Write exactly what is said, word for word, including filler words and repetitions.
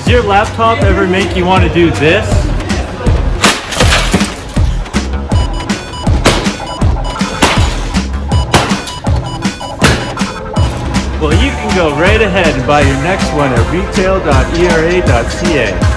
Does your laptop ever make you want to do this? Well, you can go right ahead and buy your next one at retail dot E R A dot C A.